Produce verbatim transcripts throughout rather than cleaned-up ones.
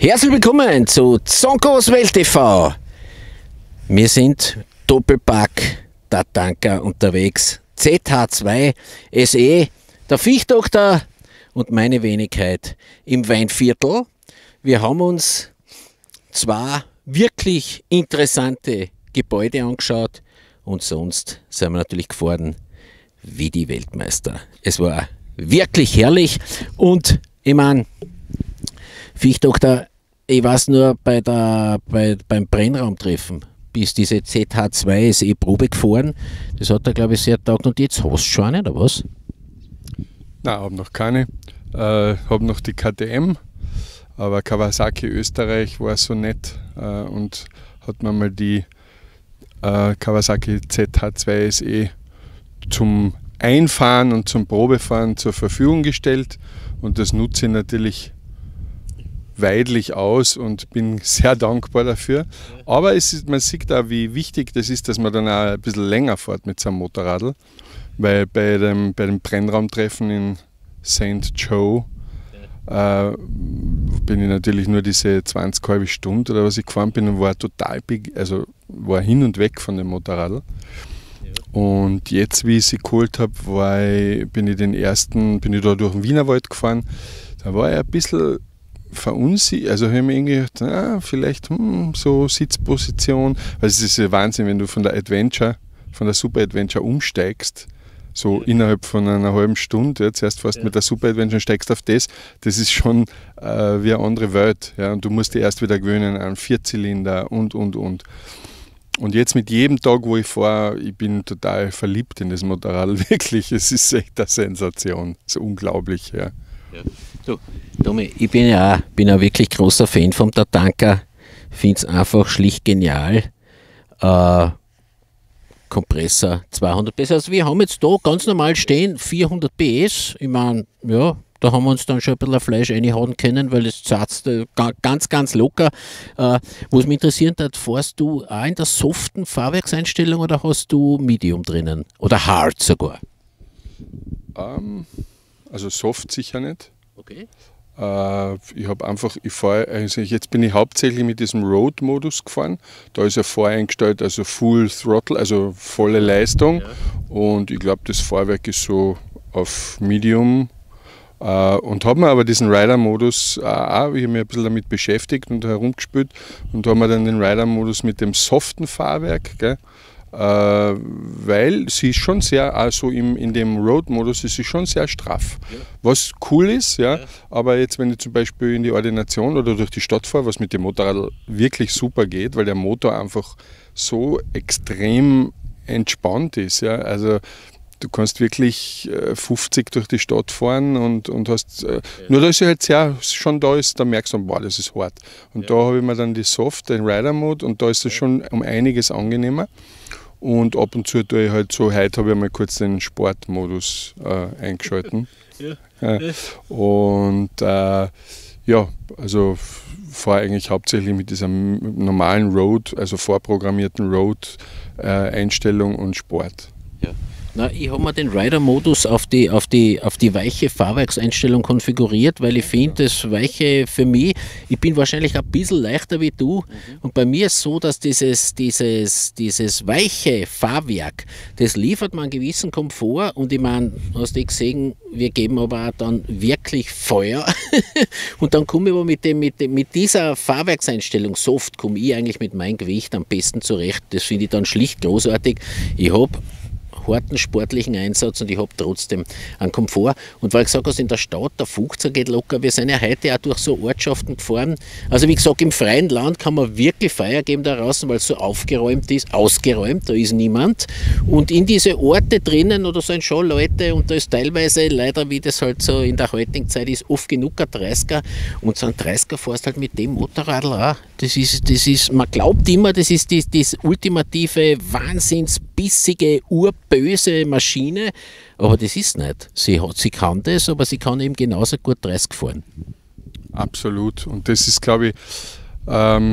Herzlich willkommen zu Zonkos Welt T V. Wir sind Doppelpack Tatanka unterwegs. Z H zwei S E, der Viechdoktor und meine Wenigkeit im Weinviertel. Wir haben uns zwei wirklich interessante Gebäude angeschaut und sonst sind wir natürlich gefahren wie die Weltmeister. Es war wirklich herrlich und ich meine, Viechdoktor, ich weiß nur bei der, bei, beim Brennraumtreffen bis diese Z H zwei S E Probe gefahren. Das hat er, glaube ich, sehr taugt. Und jetzt hast du schon eine, oder was? Nein, habe noch keine. Äh, habe noch die K T M, aber Kawasaki Österreich war so nett äh, und hat mir mal die äh, Kawasaki Z H zwei S E zum Einfahren und zum Probefahren zur Verfügung gestellt. Und das nutze ich natürlich weidlich aus und bin sehr dankbar dafür. Aber es ist, man sieht auch, wie wichtig das ist, dass man dann auch ein bisschen länger fährt mit seinem Motorradl. Weil bei dem, bei dem Brennraumtreffen in Saint Joe äh, bin ich natürlich nur diese zwanzig halbe Stunde oder was ich gefahren bin und war total big, also war hin und weg von dem Motorradl. Und jetzt, wie ich sie geholt habe, war ich, bin ich den ersten, bin ich da durch den Wienerwald gefahren. Da war ich ein bisschen verunsichert, also habe ich mir irgendwie gedacht, ah, vielleicht hm, so Sitzposition, weil es ist ja Wahnsinn, wenn du von der Adventure, von der Super Adventure umsteigst, so ja. Innerhalb von einer halben Stunde, ja, zuerst fährst ja. mit der Super Adventure und steigst auf das, das ist schon äh, wie eine andere Welt, ja, und du musst dich erst wieder gewöhnen an Vierzylinder und, und, und. Und jetzt mit jedem Tag, wo ich fahre, ich bin total verliebt in das Motorrad, wirklich, es ist echt eine Sensation, es ist unglaublich, ja. Ja. So, Tommy, ich bin ja auch, bin ja wirklich großer Fan vom Tatanka, finde es einfach schlicht genial. Äh, Kompressor zweihundert P S. Also wir haben jetzt da ganz normal stehen vierhundert P S. Ich meine, ja, da haben wir uns dann schon ein bisschen Fleisch reinhauen können, weil es zatzt äh, ganz, ganz locker. Äh, was mich interessiert hat, fährst du auch in der soften Fahrwerkseinstellung oder hast du Medium drinnen? Oder Hard sogar? Um, also soft sicher nicht. Okay. Äh, ich habe einfach, ich fahre, also jetzt bin ich hauptsächlich mit diesem Road-Modus gefahren. Da ist ja voreingestellt, also Full Throttle, also volle Leistung. Ja. Und ich glaube, das Fahrwerk ist so auf Medium. Äh, und habe mir aber diesen Rider-Modus äh, auch, ich habe mich ein bisschen damit beschäftigt und herumgespielt und habe mir dann den Rider-Modus mit dem soften Fahrwerk, gell, äh, weil sie ist schon sehr, also im, in dem Road-Modus ist sie schon sehr straff. Ja. Was cool ist, ja, ja, aber jetzt, wenn ich zum Beispiel in die Ordination oder durch die Stadt fahre, was mit dem Motorrad wirklich super geht, weil der Motor einfach so extrem entspannt ist, ja, also du kannst wirklich äh, fünfzig durch die Stadt fahren und, und hast, äh, ja. nur da ist sie halt sehr, schon da ist, da merkst du, boah, das ist hart. Und ja. da habe ich mir dann die Soft, den Rider-Mode und da ist es schon um einiges angenehmer. Und ab und zu tue ich halt so, heute habe ich mal kurz den Sportmodus äh, eingeschalten. Ja. Ja. Und äh, ja, also fahre eigentlich hauptsächlich mit dieser normalen Road, also vorprogrammierten Road-Einstellung äh, und Sport. Ja. Na, ich habe mir den Rider-Modus auf die, auf, die, auf die weiche Fahrwerkseinstellung konfiguriert, weil ich finde, das Weiche für mich, ich bin wahrscheinlich ein bisschen leichter wie du, mhm. und bei mir ist es so, dass dieses, dieses, dieses weiche Fahrwerk, das liefert mir einen gewissen Komfort und ich meine, hast du gesehen, wir geben aber auch dann wirklich Feuer und dann komme ich aber mit, dem, mit, dem, mit dieser Fahrwerkseinstellung Soft, komme ich eigentlich mit meinem Gewicht am besten zurecht, das finde ich dann schlicht großartig. Ich habe harten sportlichen Einsatz und ich habe trotzdem einen Komfort. Und weil ich gesagt hast, in der Stadt, der fünfziger geht locker, wir sind ja heute auch durch so Ortschaften gefahren. Also wie gesagt, im freien Land kann man wirklich Feier geben da draußen, weil es so aufgeräumt ist, ausgeräumt, da ist niemand. Und in diese Orte drinnen oder so sind schon Leute und da ist teilweise leider, wie das halt so in der heutigen Zeit ist, oft genug ein dreißiger und so ein dreißiger fährst halt mit dem Motorradl auch. Das ist, das ist, man glaubt immer, das ist die, das ultimative, wahnsinnsbissige, urböse Maschine, aber das ist nicht. Sie, hat, sie kann das, aber sie kann eben genauso gut dreißig fahren. Absolut. Und das ist, glaube ich, ähm,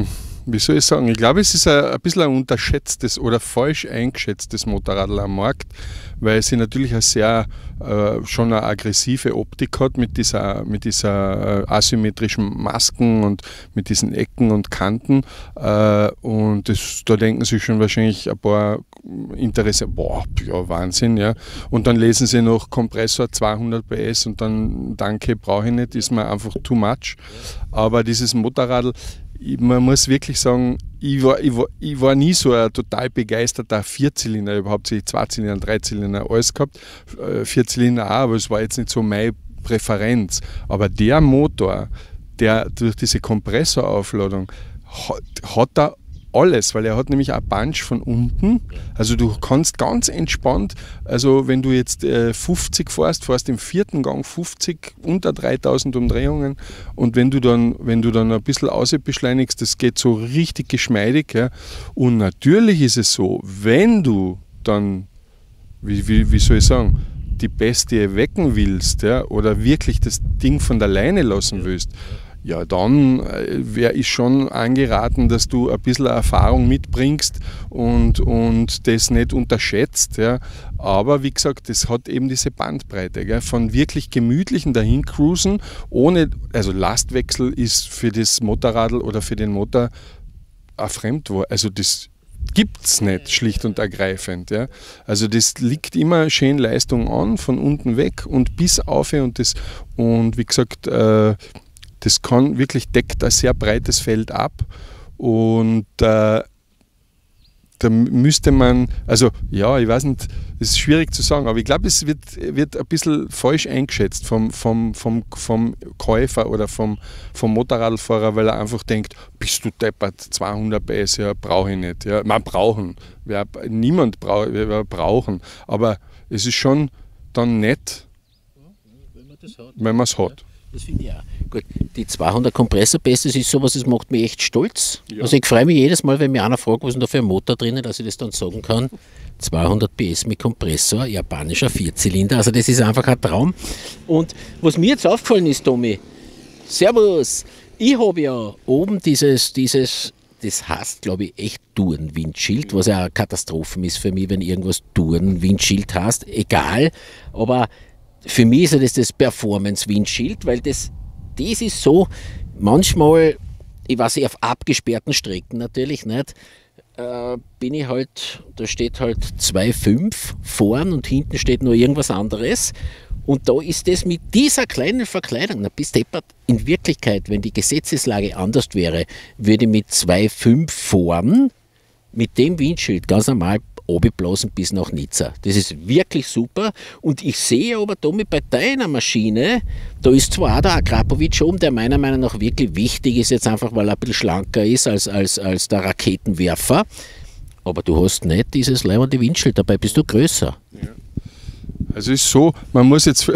wie soll ich sagen, ich glaube, es ist ein, ein bisschen ein unterschätztes oder falsch eingeschätztes Motorrad am Markt, weil sie natürlich eine sehr, äh, schon eine aggressive Optik hat mit dieser, mit dieser äh, asymmetrischen Masken und mit diesen Ecken und Kanten. Äh, und das, da denken sich schon wahrscheinlich ein paar Interesse, boah, ja, Wahnsinn, ja. Und dann lesen sie noch Kompressor zweihundert P S und dann, danke, brauche ich nicht, ist mir einfach too much. Aber dieses Motorrad, man muss wirklich sagen, ich war, ich, war, ich war nie so ein total begeisterter Vierzylinder, ich habe hauptsächlich Zweizylinder, Dreizylinder, alles gehabt, Vierzylinder auch, aber es war jetzt nicht so meine Präferenz. Aber der Motor, der durch diese Kompressoraufladung hat, hat er alles, weil er hat nämlich ein Bunch von unten, also du kannst ganz entspannt, also wenn du jetzt äh, fünfzig fährst, fährst im vierten Gang fünfzig unter dreitausend Umdrehungen und wenn du dann, wenn du dann ein bisschen ausbeschleunigst, das geht so richtig geschmeidig, ja. Und natürlich ist es so, wenn du dann, wie, wie, wie soll ich sagen, die Bestie wecken willst, ja, oder wirklich das Ding von der Leine lassen willst, ja, dann wäre ich schon angeraten, dass du ein bisschen Erfahrung mitbringst und, und das nicht unterschätzt. Ja. Aber wie gesagt, das hat eben diese Bandbreite. Gell. Von wirklich gemütlichen Dahincruisen, ohne, also Lastwechsel ist für das Motorradl oder für den Motor ein Fremdwort. Also das gibt es nicht, schlicht und ergreifend. Ja. Also das liegt immer schön Leistung an, von unten weg und bis auf und das, und wie gesagt, äh, das kann wirklich, deckt ein sehr breites Feld ab und äh, da müsste man, also ja, ich weiß nicht, es ist schwierig zu sagen, aber ich glaube, es wird, wird ein bisschen falsch eingeschätzt vom, vom, vom, vom Käufer oder vom, vom Motorradfahrer, weil er einfach denkt, bist du deppert, zweihundert P S, ja, brauche ich nicht. Ja, man brauchen, wir, niemand braucht, wir brauchen, aber es ist schon dann nett, wenn man es hat. Das finde ich auch. Gut, die zweihundert Kompressor-P S, das ist sowas, das macht mich echt stolz. Ja. Also ich freue mich jedes Mal, wenn mir einer fragt, was ist denn da für ein Motor drinnen, dass ich das dann sagen kann. zweihundert P S mit Kompressor, japanischer Vierzylinder, also das ist einfach ein Traum. Und was mir jetzt aufgefallen ist, Tommy, servus, ich habe ja oben dieses, dieses, das heißt, glaube ich, echt Touren-Windschild, was ja eine Katastrophe ist für mich, wenn irgendwas Touren-Windschild heißt, egal, aber für mich ist ja das das Performance-Windschild, weil das, das ist so, manchmal, ich weiß nicht, auf abgesperrten Strecken natürlich nicht, äh, bin ich halt, da steht halt zwei Komma fünf vorn und hinten steht nur irgendwas anderes. Und da ist das mit dieser kleinen Verkleidung, na bis deppert, in Wirklichkeit, wenn die Gesetzeslage anders wäre, würde ich mit zwei Komma fünf vorn mit dem Windschild ganz normal runterblasen bis nach Nizza. Das ist wirklich super. Und ich sehe aber, Tommy, bei deiner Maschine, da ist zwar auch der Akrapovic oben, der meiner Meinung nach wirklich wichtig ist, jetzt einfach, weil er ein bisschen schlanker ist als, als, als der Raketenwerfer. Aber du hast nicht dieses leibende Windschild, dabei bist du größer. Ja. Also ist so, man muss jetzt...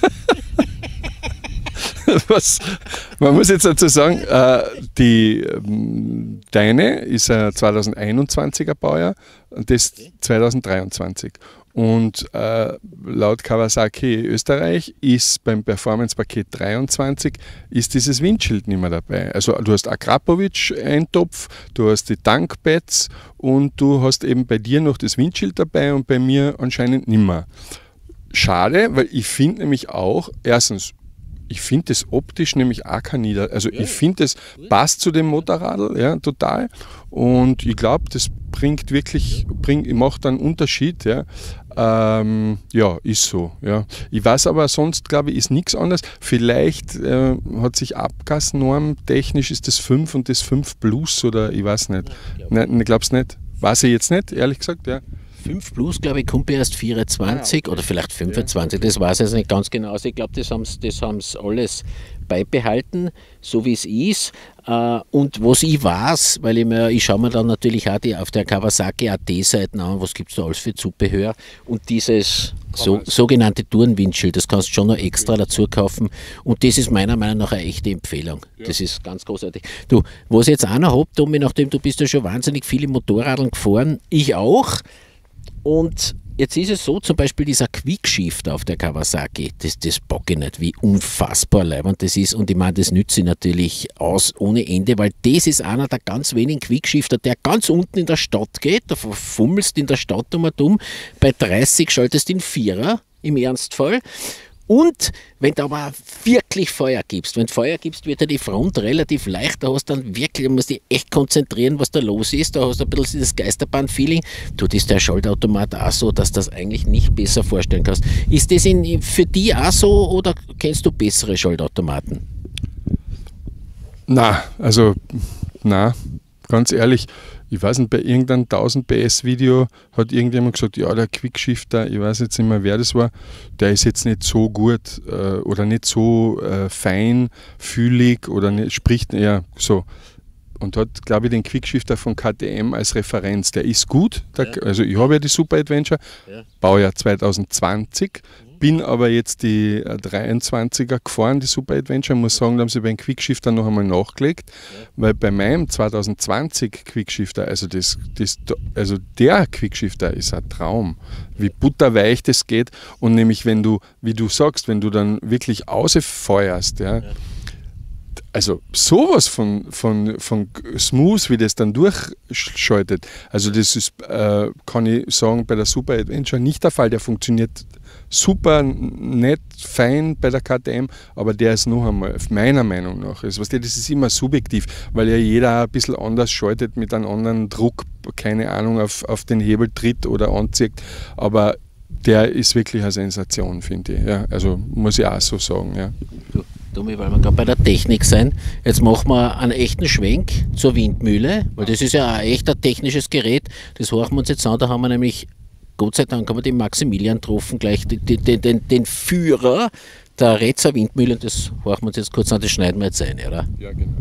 Was, man muss jetzt dazu sagen, äh, die, ähm, deine ist ein zweitausendeinundzwanziger Baujahr und das zweitausenddreiundzwanzig. Und äh, laut Kawasaki Österreich ist beim Performance-Paket dreiundzwanzig ist dieses Windschild nicht mehr dabei. Also du hast Akrapovic-Eintopf, du hast die Tankpads und du hast eben bei dir noch das Windschild dabei und bei mir anscheinend nicht mehr. Schade, weil ich finde nämlich auch, erstens, ich finde das optisch nämlich auch kein Nieder... Also ich finde, das passt zu dem Motorradl, ja, total. Und ich glaube, das bringt wirklich, bringt, macht einen Unterschied. Ja, ähm, ja ist so. Ja. Ich weiß aber, sonst glaube ich, ist nichts anderes. Vielleicht äh, hat sich Abgasnorm technisch ist das fünf und das fünf Plus oder ich weiß nicht. Nein, ich glaube es nicht. Weiß ich jetzt nicht, ehrlich gesagt. Ja. fünf Plus, glaube ich, kommt erst vierundzwanzig oder vielleicht fünfundzwanzig, das weiß ich jetzt nicht ganz genau. Also ich glaube, das haben sie das alles beibehalten, so wie es ist. Und was ich weiß, weil ich mir, ich schaue mir dann natürlich auch die, auf der Kawasaki A T-Seiten an, was gibt es da alles für Zubehör. Und dieses so, sogenannte Tourenwindschild, das kannst du schon noch extra dazu kaufen. Und das ist meiner Meinung nach eine echte Empfehlung. Ja. Das ist ganz großartig. Du, was ich jetzt auch noch habe, Tommy, nachdem du bist ja schon wahnsinnig viele Motorradl gefahren, ich auch. Und Jetzt ist es so, zum Beispiel dieser Quickshifter auf der Kawasaki, das, das bocke ich nicht, wie unfassbar leibend das ist. Und ich meine, das nütze ich natürlich aus ohne Ende, weil das ist einer der ganz wenigen Quickshifter, der ganz unten in der Stadt geht, da fummelst in der Stadt um und um, bei dreißig schaltest du den Vierer im Ernstfall. Und wenn du aber wirklich Feuer gibst, wenn du Feuer gibst, wird ja die Front relativ leicht, da hast du dann wirklich, da musst du dich echt konzentrieren, was da los ist, da hast du ein bisschen dieses Geisterbahn-Feeling. Du, das ist der Schaltautomat auch so, dass du das eigentlich nicht besser vorstellen kannst. Ist das in, für dich auch so oder kennst du bessere Schaltautomaten? Na, also, na, ganz ehrlich, ich weiß nicht, bei irgendeinem tausend P S Video hat irgendjemand gesagt, ja, der Quickshifter, ich weiß jetzt nicht mehr, wer das war, der ist jetzt nicht so gut äh, oder nicht so äh, feinfühlig oder nicht, spricht eher so. Und hat, glaube ich, den Quickshifter von K T M als Referenz. Der ist gut, der, ja. Also ich habe ja die Super Adventure, ja. Baujahr zwanzig zwanzig, mhm. bin aber jetzt die dreiundzwanziger gefahren, die Super Adventure. Ich muss sagen, da haben sie beim Quickshifter noch einmal nachgelegt, ja. Weil bei meinem zwanzig zwanzig Quickshifter, also, das, das, also der Quickshifter ist ein Traum, wie butterweich das geht. Und nämlich, wenn du, wie du sagst, wenn du dann wirklich ausfeuerst, ja, ja. Also sowas von, von, von smooth, wie das dann durchschaltet. Also das ist, äh, kann ich sagen, bei der Super Adventure nicht der Fall. Der funktioniert super nett, fein bei der K T M, aber der ist noch einmal, meiner Meinung nach, also, das ist immer subjektiv, weil ja jeder ein bisschen anders schaltet, mit einem anderen Druck, keine Ahnung, auf, auf den Hebel tritt oder anzieht. Aber der ist wirklich eine Sensation, finde ich. Ja, also muss ich auch so sagen. Ja. Tommy, weil wir gerade bei der Technik sein, jetzt machen wir einen echten Schwenk zur Windmühle, weil das ist ja ein echter technisches Gerät, das horchen wir uns jetzt an, da haben wir nämlich, Gott sei Dank, haben wir den Maximilian getroffen, gleich den, den, den, den Führer der Retzer Windmühle, und das horchen wir uns jetzt kurz an, das schneiden wir jetzt ein, oder? Ja, genau.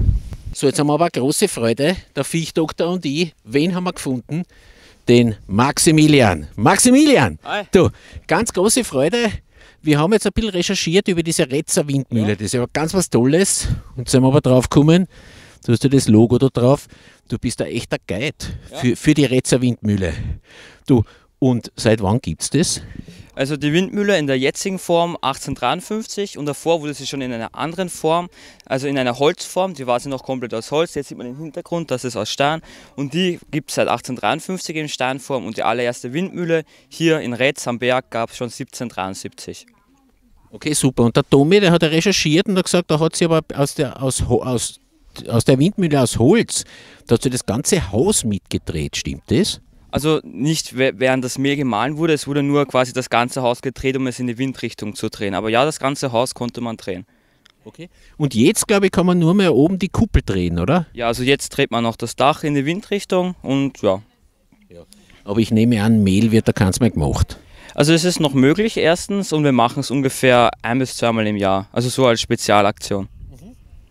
So, jetzt haben wir aber eine große Freude, der Viechdoktor und ich, wen haben wir gefunden? Den Maximilian. Maximilian! Hi. Du, ganz große Freude. Wir haben jetzt ein bisschen recherchiert über diese Retzer Windmühle. Ja. Das ist ja ganz was Tolles. Und sind wir aber drauf gekommen, du hast ja das Logo da drauf, du bist ein echter Guide ja. für, für die Retzer Windmühle. Du, und seit wann gibt es das? Also die Windmühle in der jetzigen Form achtzehnhundertdreiundfünfzig und davor wurde sie schon in einer anderen Form, also in einer Holzform, die war sie noch komplett aus Holz, jetzt sieht man den Hintergrund, das ist aus Stein und die gibt es seit achtzehnhundertdreiundfünfzig in Steinform und die allererste Windmühle hier in Retz am Berg gab es schon siebzehnhundertdreiundsiebzig. Okay, super. Und der Tommy, der hat ja recherchiert und hat gesagt, da hat sie aber aus der, aus, aus, aus der Windmühle aus Holz, da hat sie das ganze Haus mitgedreht, stimmt das? Also nicht während das Mehl gemahlen wurde, es wurde nur quasi das ganze Haus gedreht, um es in die Windrichtung zu drehen. Aber ja, das ganze Haus konnte man drehen. Okay. Und jetzt, glaube ich, kann man nur mehr oben die Kuppel drehen, oder? Ja, also jetzt dreht man noch das Dach in die Windrichtung und ja. ja. Aber ich nehme an, Mehl wird da keins mehr gemacht. Also es ist noch möglich erstens und wir machen es ungefähr ein bis zweimal im Jahr. Also so als Spezialaktion. Mhm.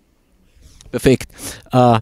Perfekt. Äh,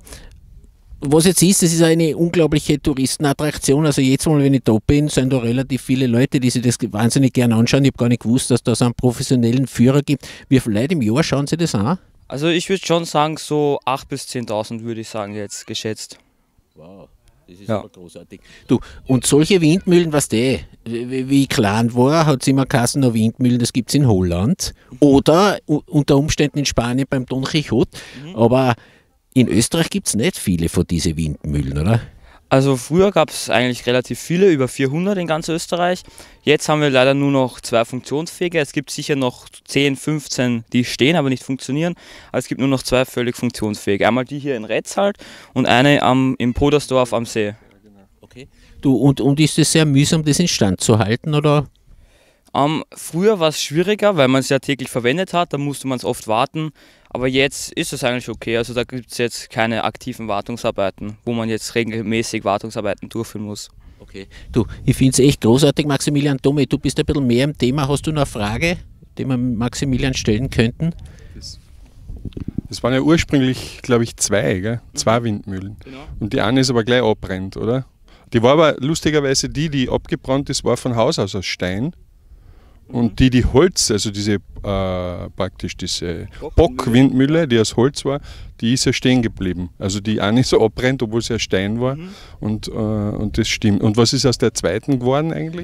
Was jetzt ist, das ist eine unglaubliche Touristenattraktion. Also jedes Mal, wenn ich da bin, sind da relativ viele Leute, die sich das wahnsinnig gerne anschauen. Ich habe gar nicht gewusst, dass da so einen professionellen Führer gibt. Wie viele Leute im Jahr schauen Sie das an? Also ich würde schon sagen, so achttausend bis zehntausend würde ich sagen jetzt geschätzt. Wow, das ist ja. aber großartig. Du, und solche Windmühlen, was der, wie ich klein war, hat es immer geheißen, noch Windmühlen, das gibt es in Holland. Oder unter Umständen in Spanien beim Don Quixote. Mhm. Aber in Österreich gibt es nicht viele von diesen Windmühlen, oder? Also früher gab es eigentlich relativ viele, über vierhundert in ganz Österreich. Jetzt haben wir leider nur noch zwei funktionsfähige. Es gibt sicher noch zehn, fünfzehn, die stehen, aber nicht funktionieren. Aber es gibt nur noch zwei völlig funktionsfähige. Einmal die hier in Retz halt und eine am, im Podersdorf am See. Okay. Du, und, und ist es sehr mühsam, das instand zu halten, oder? Um, früher war es schwieriger, weil man es ja täglich verwendet hat, da musste man es oft warten. Aber jetzt ist es eigentlich okay, also da gibt es jetzt keine aktiven Wartungsarbeiten, wo man jetzt regelmäßig Wartungsarbeiten durchführen muss. Okay, du, ich finde es echt großartig, Maximilian. Tommy, du bist ein bisschen mehr im Thema. Hast du noch eine Frage, die wir Maximilian stellen könnten? Das, das waren ja ursprünglich, glaube ich, zwei, gell? zwei Windmühlen. Genau. Und die eine ist aber gleich abbrennt, oder? Die war aber lustigerweise die, die abgebrannt ist, war von Haus aus aus Stein. Und die, die Holz, also diese äh, praktisch diese Bockwindmühle, die aus Holz war, die ist ja stehen geblieben. Also die eine so abbrennt, obwohl es ja Stein war. Mhm. Und, äh, und das stimmt. Und was ist aus der zweiten geworden eigentlich?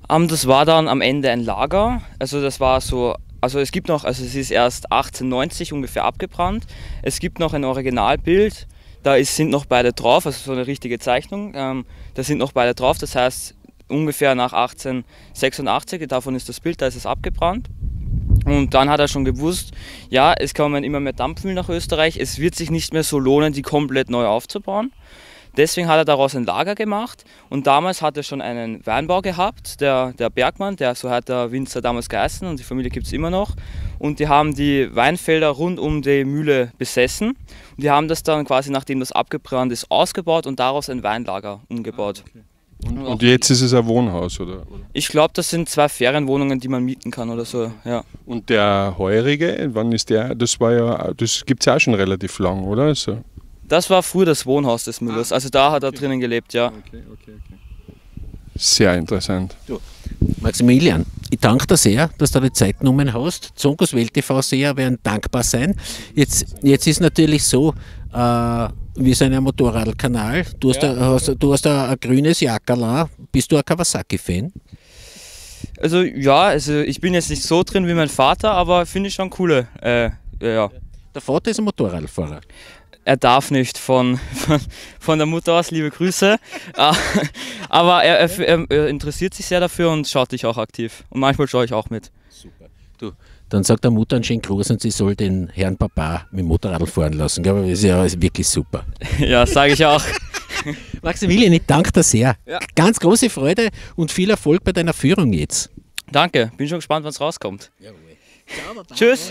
Um, das war dann am Ende ein Lager, also das war so, also es gibt noch, also es ist erst achtzehnhundertneunzig ungefähr abgebrannt. Es gibt noch ein Originalbild, da ist, sind noch beide drauf, also so eine richtige Zeichnung, ähm, da sind noch beide drauf, das heißt ungefähr nach achtzehnhundertsechsundachtzig, davon ist das Bild, da ist es abgebrannt. Und dann hat er schon gewusst, ja, es kommen immer mehr Dampfmühlen nach Österreich, es wird sich nicht mehr so lohnen, die komplett neu aufzubauen. Deswegen hat er daraus ein Lager gemacht und damals hat er schon einen Weinbau gehabt, der, der Bergmann, der, so hat der Winzer damals geheißen und die Familie gibt es immer noch. Und die haben die Weinfelder rund um die Mühle besessen. Und die haben das dann quasi, nachdem das abgebrannt ist, ausgebaut und daraus ein Weinlager umgebaut. Ah, okay. Und, und jetzt ist es ein Wohnhaus, oder? Ich glaube, das sind zwei Ferienwohnungen, die man mieten kann oder so, ja. Und der Heurige, wann ist der? Das war ja, das gibt es ja auch schon relativ lang, oder? So. Das war früher das Wohnhaus des Müllers, also da hat er okay. drinnen gelebt, ja. Okay, okay, okay. Sehr interessant. Du, Maximilian, ich danke dir sehr, dass du die Zeit genommen hast. Zonkos Welt T V-Seher werden dankbar sein. Jetzt, jetzt ist natürlich so, äh, wir sind ein Motorradkanal, du hast, ja. da, hast, du hast da ein grünes Jackerl. Bist du ein Kawasaki-Fan? Also ja, also ich bin jetzt nicht so drin wie mein Vater, aber finde ich schon coole. Äh, ja. Der Vater ist ein Motorradfahrer. Er darf nicht von, von, von der Mutter aus, liebe Grüße. Aber er, er, er interessiert sich sehr dafür und schaut dich auch aktiv. Und manchmal schaue ich auch mit. Super. Du, dann sagt der Mutter einen schönen Gruß und sie soll den Herrn Papa mit dem Motorrad fahren lassen. Ich glaube, das ist ja wirklich super. Ja, sage ich auch. Maximilian, ich danke dir sehr. Ja. Ganz große Freude und viel Erfolg bei deiner Führung jetzt. Danke, bin schon gespannt, wann es rauskommt. Jawohl. Tschüss.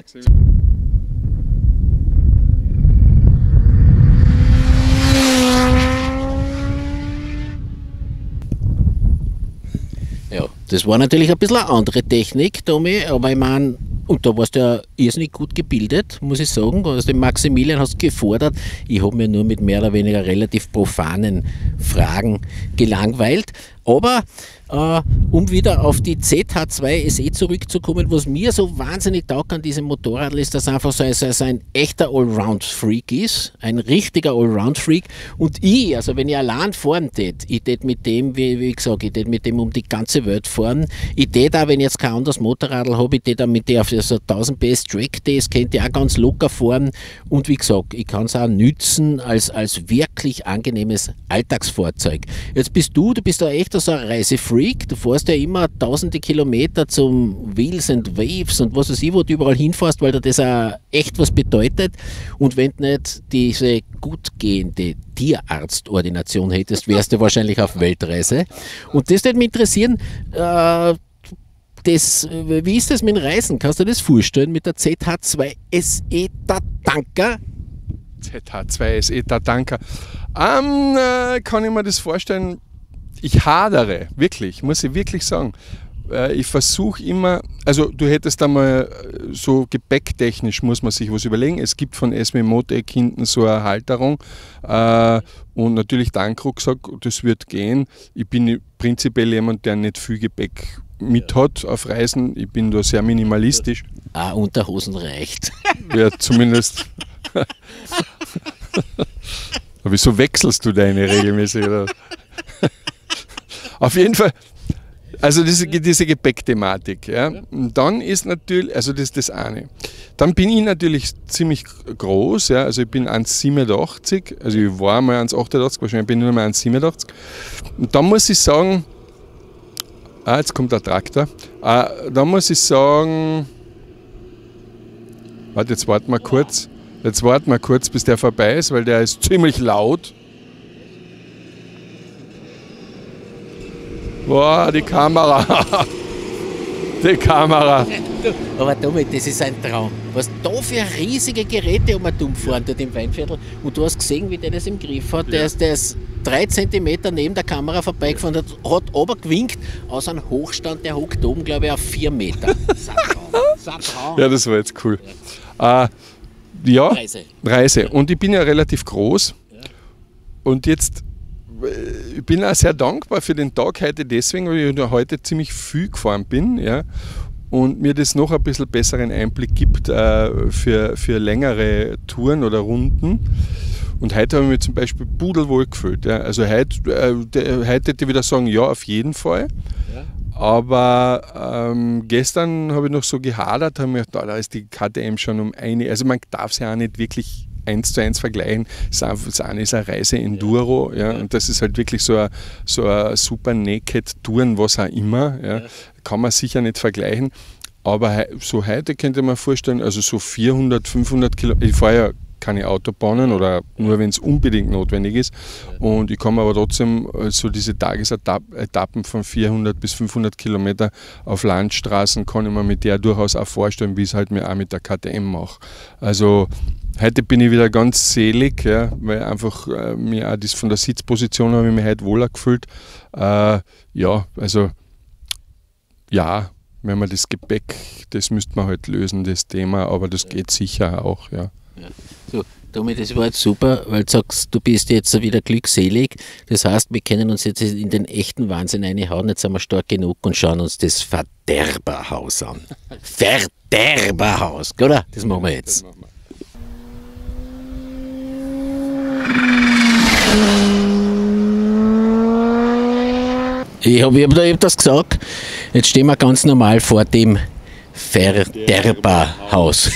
Ja, das war natürlich ein bisschen eine andere Technik, Tommy, aber ich meine, und da warst du ja irrsinnig gut gebildet, muss ich sagen. Du hast den Maximilian hast gefordert. Ich habe mir nur mit mehr oder weniger relativ profanen Fragen gelangweilt. Aber äh, um wieder auf die Z H zwei S E zurückzukommen, was mir so wahnsinnig taugt an diesem Motorrad ist, dass er einfach so ein, so ein echter Allround-Freak ist, ein richtiger Allround-Freak. Und ich, also wenn ich allein fahren tät, ich tät mit dem, wie, wie gesagt, ich tät mit dem um die ganze Welt fahren. Ich tät auch, wenn ich jetzt kein anderes Motorrad habe, ich tät auch mit dem auf so tausend P S Track, das könnte ich auch ganz locker fahren. Und wie gesagt, ich kann es auch nützen als, als wirklich angenehmes Alltagsfahrzeug. Jetzt bist du, du bist da echt so ein Reisefreak, du fährst ja immer tausende Kilometer zum Wheels and Waves und was weiß ich, wo du überall hinfährst, weil dir das auch echt was bedeutet. Und wenn du nicht diese gut gehende Tierarztordination hättest, wärst du wahrscheinlich auf Weltreise. Und das würde mich interessieren, äh, das, wie ist das mit dem Reisen? Kannst du dir das vorstellen mit der Z H zwei S E Tatanka? Z H zwei S E Tatanka. Ähm, äh, kann ich mir das vorstellen? Ich hadere, wirklich, muss ich wirklich sagen. Ich versuche immer, also du hättest einmal so gepäcktechnisch, muss man sich was überlegen. Es gibt von S W Motec hinten so eine Halterung äh, und natürlich der Rucksack, das wird gehen. Ich bin prinzipiell jemand, der nicht viel Gepäck mit hat auf Reisen. Ich bin da sehr minimalistisch. Ah, Unterhosen reicht. Ja, zumindest. Aber wieso wechselst du deine regelmäßig? Oder? Auf jeden Fall, also diese, diese Gepäckthematik. Ja. Und dann ist natürlich, also das ist das eine. Dann bin ich natürlich ziemlich groß, ja. Also ich bin eins Komma siebenundachtzig, also ich war mal eins Komma achtundachtzig, wahrscheinlich bin ich nur mal eins Komma siebenundachtzig. Und dann muss ich sagen, ah, jetzt kommt der Traktor, ah, da muss ich sagen, warte, jetzt warten wir kurz, jetzt warten wir kurz, bis der vorbei ist, weil der ist ziemlich laut. Boah, die Kamera. Die Kamera. Aber Tommy, das ist ein Traum. Was da für riesige Geräte um dumm fahren dort im Weinviertel. Und du hast gesehen, wie der das im Griff hat. Der, ja. ist, der ist drei Zentimeter neben der Kamera vorbeigefahren, hat, hat aber gewinkt aus einem Hochstand, der hockt oben, glaube ich, auf vier Meter. Ja, das war jetzt cool. Ja, äh, ja Reise. Reise. Und ich bin ja relativ groß. Ja. Und jetzt ich bin auch sehr dankbar für den Tag heute deswegen, weil ich heute ziemlich viel gefahren bin, ja, und mir das noch ein bisschen besseren Einblick gibt äh, für, für längere Touren oder Runden. Und heute habe ich mich zum Beispiel pudelwohl gefühlt. Ja. Also heute, äh, heute hätte ich wieder sagen, ja, auf jeden Fall. Ja. Aber ähm, gestern habe ich noch so gehadert, habe mir gedacht, oh, da ist die K T M schon um eine. Also man darf es ja auch nicht wirklich eins zu eins vergleichen. Das eine ist eine Reise Enduro, ja, und das ist halt wirklich so ein, so ein super Naked Touren, was auch immer. Ja. Kann man sicher nicht vergleichen. Aber so heute könnte man vorstellen, also so vierhundert, fünfhundert Kilometer. Ich fahre ja keine Autobahnen oder nur wenn es unbedingt notwendig ist. Und ich kann mir aber trotzdem so diese Tagesetappen von vierhundert bis fünfhundert Kilometer auf Landstraßen, kann ich mir mit der durchaus auch vorstellen, wie ich es halt mir auch mit der K T M mache. Also heute bin ich wieder ganz selig, ja, weil einfach äh, mir auch das von der Sitzposition habe ich mich heute wohler gefühlt. Äh, ja, also ja, wenn man das Gepäck, das müsste man halt lösen, das Thema, aber das geht sicher auch, ja. Ja. So, Tommy, das war jetzt super, weil du sagst, du bist jetzt wieder glückselig. Das heißt, wir können uns jetzt in den echten Wahnsinn reinhauen. Jetzt sind wir stark genug und schauen uns das Verderberhaus an. Verderberhaus, oder? Das machen wir jetzt. Das machen wir. Ich habe hab, hab das gesagt. Jetzt stehen wir ganz normal vor dem Verderberhaus.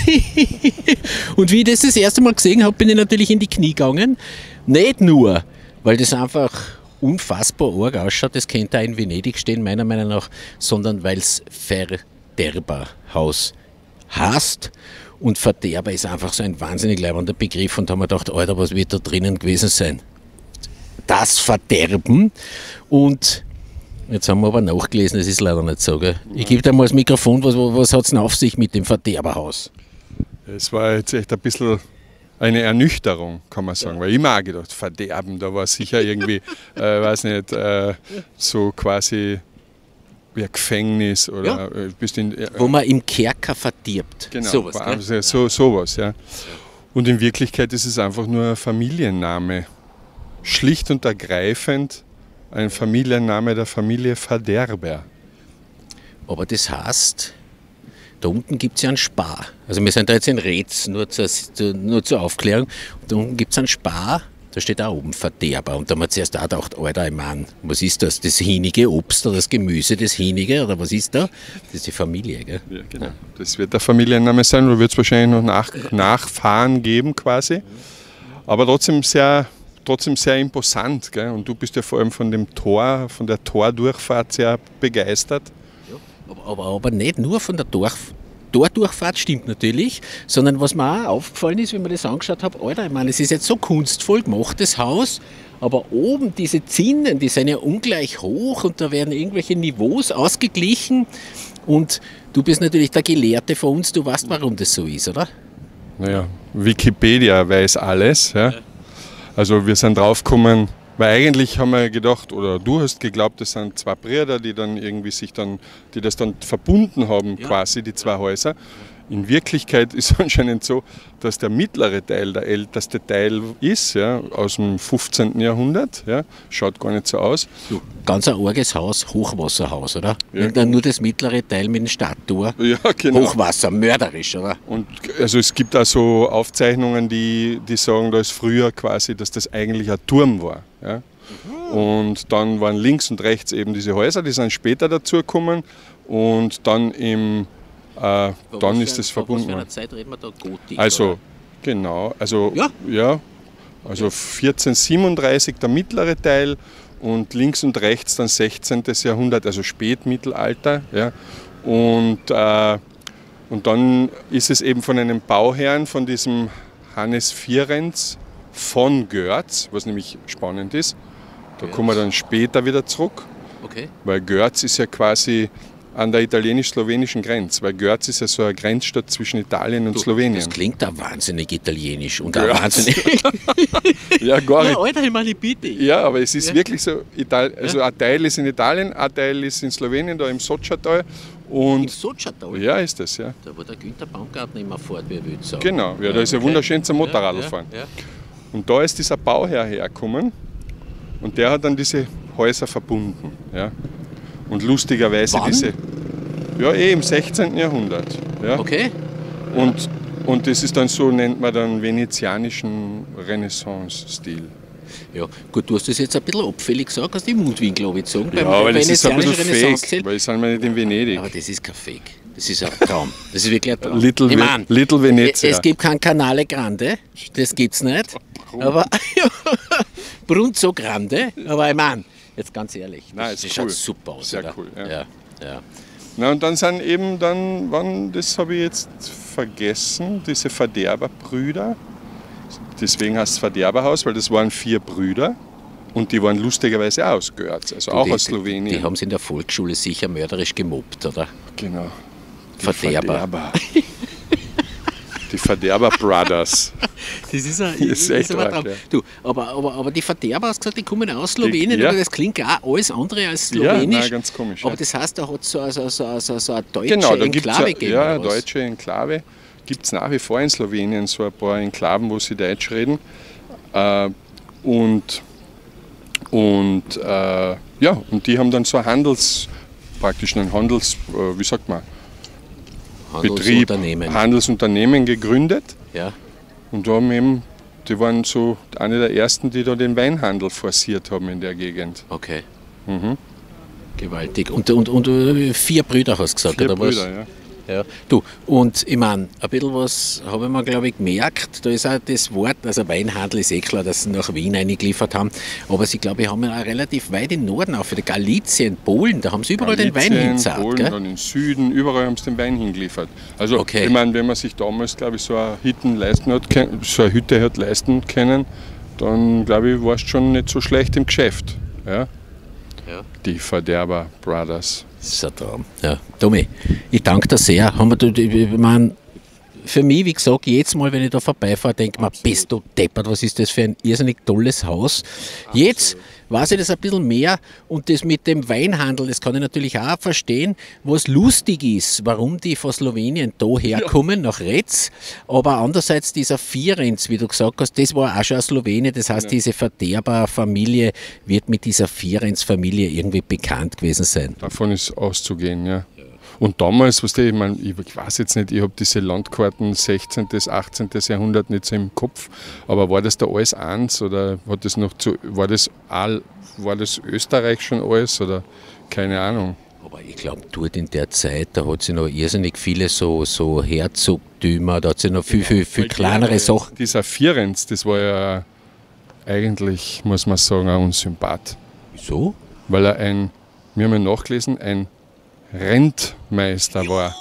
Und wie ich das das erste Mal gesehen habe, bin ich natürlich in die Knie gegangen. Nicht nur, weil das einfach unfassbar arg ausschaut, das könnte auch in Venedig stehen, meiner Meinung nach, sondern weil es Verderberhaus heißt. Und Verderber ist einfach so ein wahnsinnig leibender Begriff und da haben wir gedacht, Alter, was wird da drinnen gewesen sein? Das Verderben. Und jetzt haben wir aber nachgelesen, das ist leider nicht so. Gell? Ich gebe dir mal das Mikrofon, was, was hat es denn auf sich mit dem Verderberhaus? Es war jetzt echt ein bisschen eine Ernüchterung, kann man sagen, weil ich mir auch gedacht, Verderben, da war sicher irgendwie, äh, weiß nicht, äh, so quasi wie ein Gefängnis oder Ja. äh, bist in, äh, Wo man im Kerker verdirbt. genau, Sowas, war gell? also so, sowas, ja. Und in Wirklichkeit ist es einfach nur ein Familienname. Schlicht und ergreifend ein Familienname der Familie Verderber. Aber das heißt, da unten gibt es ja einen Spar. Also wir sind da jetzt in Retz, nur zur, nur zur Aufklärung. Und da unten gibt es einen Spar, da steht auch oben Verderber. Und da haben wir zuerst auch gedacht, Alter, ich Mann, was ist das? Das hinige Obst oder das Gemüse, das hinige oder was ist da? Das ist die Familie, gell? Ja, genau. Das wird der Familienname sein, oder wird es wahrscheinlich noch nach, Nachfahren geben quasi. Aber trotzdem sehr, trotzdem sehr imposant. Gell? Und du bist ja vor allem von dem Tor, von der Tordurchfahrt sehr begeistert. Aber, aber, aber nicht nur von der Dorf, Tordurchfahrt, stimmt natürlich, sondern was mir auch aufgefallen ist, wenn man das angeschaut habe, Alter, ich meine, es ist jetzt so kunstvoll gemacht, das Haus, aber oben diese Zinnen, die sind ja ungleich hoch und da werden irgendwelche Niveaus ausgeglichen und du bist natürlich der Gelehrte von uns, du weißt, warum das so ist, oder? Naja, Wikipedia weiß alles. Ja? Also wir sind draufgekommen, weil eigentlich haben wir gedacht, oder du hast geglaubt, das sind zwei Brüder, die dann irgendwie sich dann, die das dann verbunden haben, Ja. quasi, die zwei Häuser. In Wirklichkeit ist es anscheinend so, dass der mittlere Teil der älteste Teil ist, ja, aus dem fünfzehnten Jahrhundert. Ja, schaut gar nicht so aus. So, ganz ein arges Haus, Hochwasserhaus, oder? Ja. Und dann nur das mittlere Teil mit dem Stadttor. Ja, genau. Hochwasser, mörderisch, oder? Und also es gibt auch so Aufzeichnungen, die, die sagen, da ist früher quasi, dass das eigentlich ein Turm war. Ja? Und dann waren links und rechts eben diese Häuser, die sind später dazugekommen. Und dann im äh, dann ist das verbunden. Was für worden. eine Zeit reden wir da? Gotik, Also, oder? genau, also Ja. ja, also vierzehnhundertsiebenunddreißig der mittlere Teil und links und rechts dann sechzehnten Jahrhundert, also Spätmittelalter. Ja. Und, äh, und dann ist es eben von einem Bauherrn, von diesem Hannes Vierenz von Görz, was nämlich spannend ist. Da Görz. kommen wir dann später wieder zurück, Okay. weil Görz ist ja quasi an der italienisch-slowenischen Grenze, weil Görz ist ja so eine Grenzstadt zwischen Italien und Du, Slowenien. Das klingt da wahnsinnig italienisch und Ja. auch wahnsinnig. Ja, gar nicht. Ja, Alter, ich meine, bitte. Ja, aber es ist Ja. wirklich so, Ital also ein Teil ist in Italien, ein Teil ist in Slowenien, da im Sotschatal. Im Und Sotschatal, ja, ist das, ja. da wo der Günther Baumgartner immer fährt, wie er will sagen. Genau, ja, da ist ja wunderschön zum Motorradl ja, fahren. Ja, ja. Und da ist dieser Bauherr hergekommen und der hat dann diese Häuser verbunden. Ja. Und lustigerweise Wann? diese. Ja, eh im sechzehnten Jahrhundert. Ja. Okay. Und, und das ist dann so, nennt man dann venezianischen Renaissance-Stil. Ja, gut, du hast das jetzt ein bisschen abfällig gesagt, hast die Mundwinkel abgezogen. Ja, aber das ist ein bisschen fake, weil ich sind wir nicht in Venedig. Aber das ist kein Fake. Das ist ein Traum. Das ist wirklich ein Traum. Little, ich mein, Little Venezia. Es gibt kein Canale Grande, das gibt's nicht. Aber Brunzo Grande, aber ich meine, jetzt ganz ehrlich, Nein, das ist schaut cool. super aus. Sehr oder? cool, ja. Ja, ja. Na, und dann sind eben dann, wann, das habe ich jetzt vergessen, diese Verderberbrüder. Deswegen heißt es Verderberhaus, weil das waren vier Brüder und die waren lustigerweise auch aus Görz, also auch die, aus Slowenien. Die, die haben sie in der Volksschule sicher mörderisch gemobbt, oder? Genau. Die Verderber. Verderber. Die Verderber Brothers. Das ist, ein, Das ist echt aber, arg, ja. du, aber, aber, aber die Verderber, hast gesagt, die kommen aus Slowenien, Die- ja. aber das klingt auch alles andere als Ja, slowenisch. nein, ganz komisch, Aber ja. das heißt, da hat es so, so, so, so, so eine deutsche Genau, da gibt es Enklave ja, gegeben. ja, eine oder was? deutsche Enklave. Gibt es nach wie vor in Slowenien so ein paar Enklaven, wo sie Deutsch reden. Äh, und und äh, ja, und die haben dann so Handels, praktisch einen Handels, äh, wie sagt man, Betrieb, Handelsunternehmen. Handelsunternehmen gegründet. Ja. Und da haben eben, die waren so eine der ersten, die da den Weinhandel forciert haben in der Gegend. Okay. Mhm. Gewaltig. Und, und, und äh, vier Brüder hast du gesagt, Vier oder Brüder, was? ja. Ja. Du, und ich meine, ein bisschen was habe ich mir, glaube ich, gemerkt. Da ist auch das Wort, also Weinhandel ist eh klar, dass sie nach Wien eingeliefert haben. Aber sie, glaube ich, haben ja auch relativ weit im Norden, auch für die Galizien, Polen, da haben sie überall den Wein Galizien, hinzahlt. Polen, Gell? dann im Süden, überall haben sie den Wein hingeliefert. Also, Okay. ich meine, wenn man sich damals, glaube ich, so eine Hütte leisten hat, können- so eine Hütte hat leisten können, dann, glaube ich, war es schon nicht so schlecht im Geschäft. Ja? Ja. Die Verderber Brothers. Das ist ein Traum. Ja. Tommy, ich danke dir sehr. Haben wir, da- ich mein, für mich, wie gesagt, jedes Mal, wenn ich da vorbeifahre, denke ich mir, bist du deppert, was ist das für ein irrsinnig tolles Haus. Jetzt weiß ich das ein bisschen mehr und das mit dem Weinhandel, das kann ich natürlich auch verstehen, was lustig ist, warum die von Slowenien da herkommen, nach Retz, aber andererseits dieser Firenz, wie du gesagt hast, das war auch schon eine Slowene, das heißt, diese Verderber-Familie wird mit dieser Firenz-Familie irgendwie bekannt gewesen sein. Davon ist auszugehen, ja. Und damals, was ich, mein, ich weiß jetzt nicht, ich habe diese Landkarten sechzehnten. achtzehnten. Jahrhundert nicht so im Kopf, aber war das da alles eins oder hat das noch zu, war das all, war das Österreich schon alles oder keine Ahnung. Aber ich glaube, dort in der Zeit, da hat sie noch irrsinnig viele so, so Herzogtümer, da hat sie noch viel, viel, viel kleinere Sachen. Dieser Firenz, das war ja eigentlich, muss man sagen, ein Unsympath, Wieso? weil er ein, wir haben ja nachgelesen, ein Rentmeister war.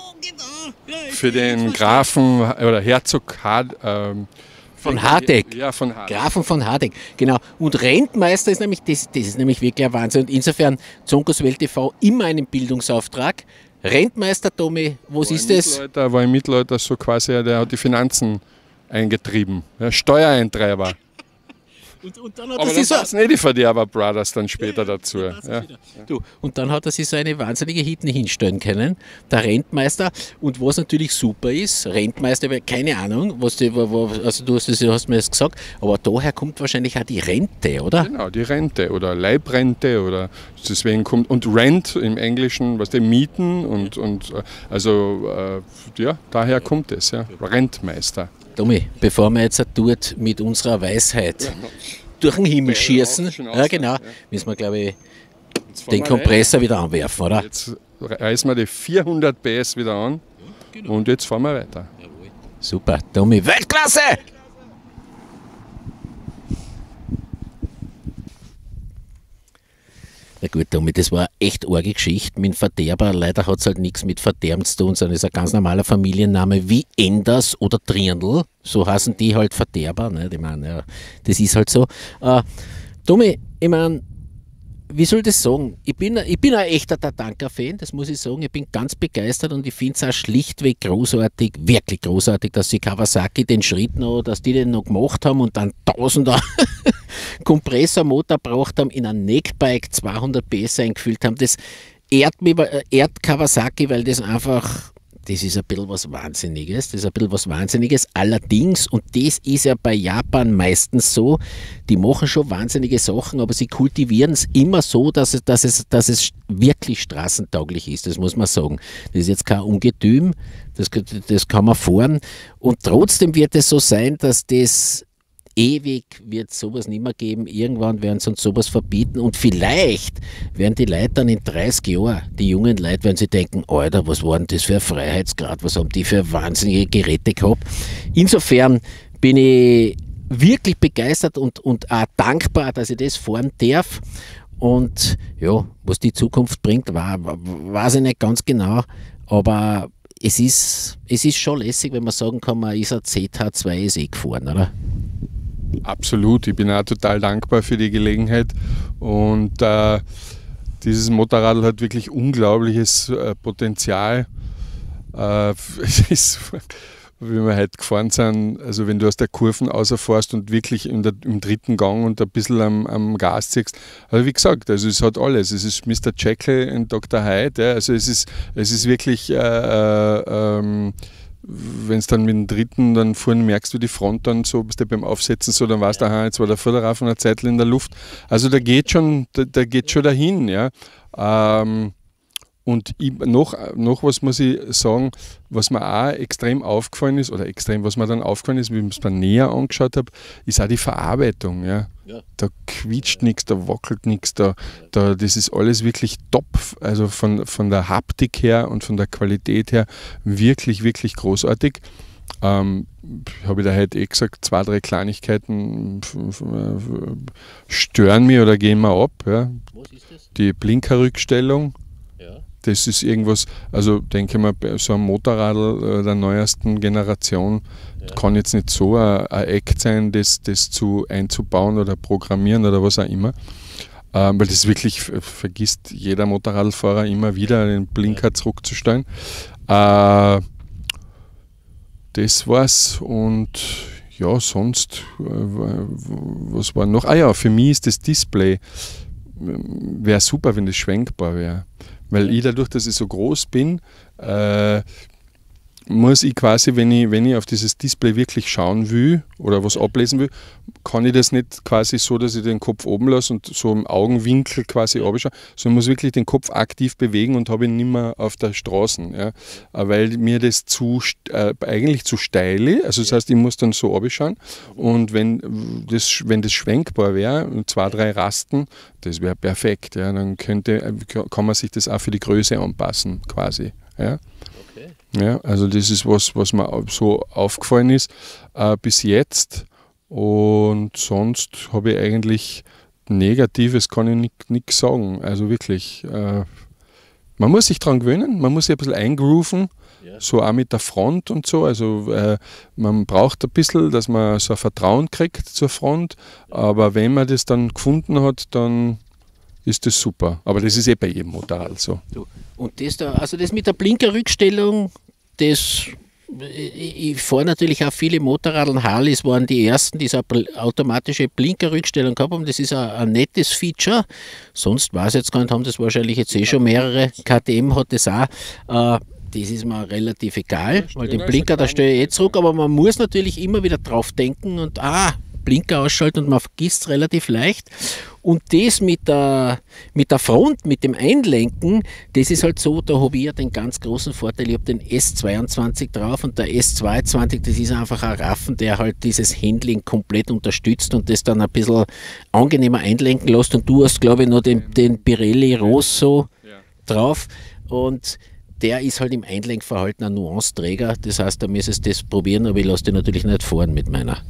Für den Grafen oder Herzog Had, ähm, Von Hardegg. Ja, von Hardegg. Grafen von Hardegg, genau. Und Rentmeister ist nämlich, das, das ist nämlich wirklich ein Wahnsinn. Und insofern, Zonkos Welt T V immer einen Bildungsauftrag. Rentmeister, Tommy, was War ist im das? Mittelalter, war im Mittelalter so quasi, der hat die Finanzen eingetrieben. Ja, Steuereintreiber. Und, und dann hat Aber er dann sich so, passen nicht die Verderber Brothers dann später dazu. Ja. du, und dann hat er sich so eine wahnsinnige Hitten hinstellen können, der Rentmeister. Und was natürlich super ist, Rentmeister, weil keine Ahnung, was die, wo- wo- also du hast, das, hast mir das gesagt, aber daher kommt wahrscheinlich auch die Rente, oder? Genau, die Rente oder Leibrente oder deswegen kommt und Rent im Englischen, was die Mieten und, und äh, also äh, ja, daher kommt es, ja. Rentmeister. Tommy, bevor wir jetzt dort mit unserer Weisheit durch den Himmel Beide schießen, schon ja, aus, genau, ja. müssen wir, glaube ich, Jetzt fahren den wir Kompressor wieder anwerfen, oder? weiter. Jetzt reißen wir die vierhundert P S wieder an und jetzt fahren wir weiter. Super, Tommy, Weltklasse! Na gut, Tommy, das war eine echt arge Geschichte mit dem Verderber. Leider hat es halt nichts mit Verderben zu tun, sondern ist ein ganz normaler Familienname wie Enders oder Triendl. So heißen die halt Verderber. Ne? Ich meine, ja, das ist halt so. Äh, Tommy, ich meine, wie soll ich das sagen? Ich bin, ich bin ein echter Tatanka-Fan, das muss ich sagen. Ich bin ganz begeistert und ich finde es auch schlichtweg großartig, wirklich großartig, dass sie Kawasaki den Schritt noch, dass die den noch gemacht haben und dann tausender Kompressormotor braucht haben, in ein Neckbike zweihundert P S eingefüllt haben. Das ehrt, mich, äh, ehrt Kawasaki, weil das einfach, das ist ein bisschen was Wahnsinniges. Das ist ein bisschen was Wahnsinniges. Allerdings, und das ist ja bei Japan meistens so, die machen schon wahnsinnige Sachen, aber sie kultivieren es immer so, dass es, dass, es, dass es wirklich straßentauglich ist. Das muss man sagen. Das ist jetzt kein Ungetüm, das, das kann man fahren. Und trotzdem wird es so sein, dass das ewig wird es sowas nicht mehr geben. Irgendwann werden sie uns sowas verbieten und vielleicht werden die Leute dann in dreißig Jahren, die jungen Leute, werden sie denken, Alter, was war denn das für ein Freiheitsgrad, was haben die für wahnsinnige Geräte gehabt. Insofern bin ich wirklich begeistert und, und auch dankbar, dass ich das fahren darf. Und ja, was die Zukunft bringt, war, weiß ich nicht ganz genau, aber es ist, es ist schon lässig, wenn man sagen kann, man ist ein Z H zwei S E gefahren, oder? Absolut, ich bin auch total dankbar für die Gelegenheit und äh, dieses Motorrad hat wirklich unglaubliches äh, Potenzial. Äh, es ist, wie wir heute gefahren sind, also wenn du aus der Kurven rausfährst und wirklich in der, im dritten Gang und ein bisschen am, am Gas ziehst, also wie gesagt, also es hat alles. Es ist Mister Jekyll und Doktor Hyde, ja, also es ist, es ist wirklich, äh, äh, ähm, wenn es dann mit dem dritten dann vorne merkst, wie die Front dann so, bist du beim Aufsetzen so, dann weißt du, aha, jetzt war der Vorderreifen eine Zeit in der Luft. Also da geht schon, da, da geht schon dahin, ja. Ähm, Und ich, noch, noch was muss ich sagen, was mir auch extrem aufgefallen ist, oder extrem, was mir dann aufgefallen ist, wie ich es mir näher angeschaut habe, ist auch die Verarbeitung. Ja. Ja. Da quietscht nichts, da wackelt nichts, da, da, das ist alles wirklich top, also von, von der Haptik her und von der Qualität her wirklich, wirklich großartig. Ähm, habe ich da heute eh gesagt, zwei, drei Kleinigkeiten stören mich oder gehen mir ab. Ja. Was ist das? Die Blinkerrückstellung. Das ist irgendwas, also denke ich mal, bei so einem Motorradl der neuesten Generation ja. kann jetzt nicht so ein, ein Act sein, das, das zu einzubauen oder programmieren oder was auch immer. Ähm, weil das wirklich vergisst jeder Motorradfahrer immer wieder, den Blinker zurückzustellen. Äh, das war's und ja, sonst, äh, was war noch? Ah ja, für mich ist das Display, wäre super, wenn das schwenkbar wäre. Weil ich dadurch, dass ich so groß bin, äh, muss ich quasi, wenn ich, wenn ich auf dieses Display wirklich schauen will oder was ablesen will, kann ich das nicht quasi so, dass ich den Kopf oben lasse und so im Augenwinkel quasi abschaue, sondern muss wirklich den Kopf aktiv bewegen und habe ihn nicht mehr auf der Straße. Ja. Weil mir das zu, äh, eigentlich zu steil ist, also das heißt, ich muss dann so abschauen und wenn das, wenn das schwenkbar wäre, zwei, drei Rasten, das wäre perfekt. Ja. Dann könnte, kann man sich das auch für die Größe anpassen quasi. Ja. Ja, also das ist was, was mir so aufgefallen ist äh, bis jetzt und sonst habe ich eigentlich Negatives kann ich nichts sagen, also wirklich, äh, man muss sich daran gewöhnen, man muss sich ein bisschen eingrooven, ja. So auch mit der Front und so, also äh, man braucht ein bisschen, dass man so ein Vertrauen kriegt zur Front, ja. Aber wenn man das dann gefunden hat, dann ist das super. Aber das ist eh bei jedem Motorrad so. Und das da, also das mit der Blinkerrückstellung, das, ich, ich fahre natürlich auch viele Motorradl. Harleys waren die ersten, die so eine automatische Blinkerrückstellung gehabt haben. Das ist ein, ein nettes Feature. Sonst weiß ich jetzt gar nicht, haben das wahrscheinlich jetzt eh schon mehrere. K T M hat das auch. Äh, das ist mir relativ egal, weil den Blinker, da stehe ich eh zurück. Aber man muss natürlich immer wieder drauf denken und ah, Blinker ausschalten und man vergisst es relativ leicht. Und das mit der, mit der Front, mit dem Einlenken, das ist halt so, da habe ich ja den ganz großen Vorteil, ich habe den S zweiundzwanzig drauf und der S zweiundzwanzig, das ist einfach ein Raffen, der halt dieses Handling komplett unterstützt und das dann ein bisschen angenehmer einlenken lässt und du hast, glaube ich, noch den, den Pirelli Rosso drauf und der ist halt im Einlenkverhalten ein Nuanceträger, das heißt, da müsstest du das probieren, aber ich lasse den natürlich nicht fahren mit meiner.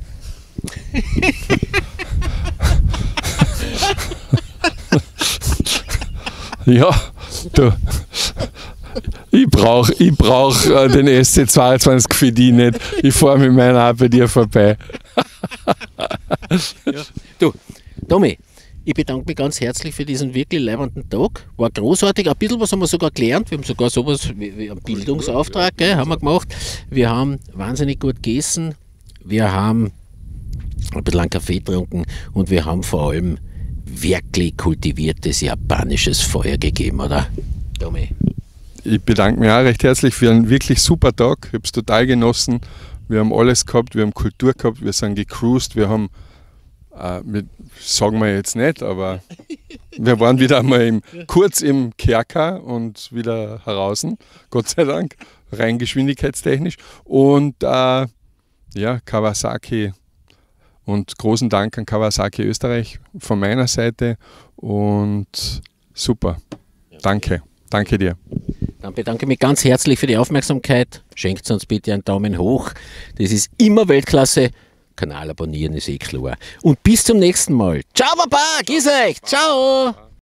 Ja, du, ich brauche ich brauch, äh, den S C zweiundzwanzig für die nicht. Ich fahre mit meiner auch bei dir vorbei. Ja. Du, Tommy, ich bedanke mich ganz herzlich für diesen wirklich leibenden Tag. War großartig. Ein bisschen was haben wir sogar gelernt. Wir haben sogar sowas wie, wie einen Bildungsauftrag gell, haben wir gemacht. Wir haben wahnsinnig gut gegessen. Wir haben ein bisschen einen Kaffee getrunken und wir haben vor allem wirklich kultiviertes japanisches Feuer gegeben, oder? Tommy. Ich bedanke mich auch recht herzlich für einen wirklich super Tag. Ich habe es total genossen. Wir haben alles gehabt, wir haben Kultur gehabt, wir sind gecruised, wir haben, äh, mit, sagen wir jetzt nicht, aber wir waren wieder einmal im, kurz im Kerker und wieder heraus, Gott sei Dank, rein geschwindigkeitstechnisch. Und äh, ja, Kawasaki. Und großen Dank an Kawasaki Österreich von meiner Seite und super. Danke. Danke dir. Dann bedanke ich mich ganz herzlich für die Aufmerksamkeit. Schenkt uns bitte einen Daumen hoch. Das ist immer Weltklasse. Kanal abonnieren ist eh klar. Und bis zum nächsten Mal. Ciao, Papa, grüß euch. Ciao.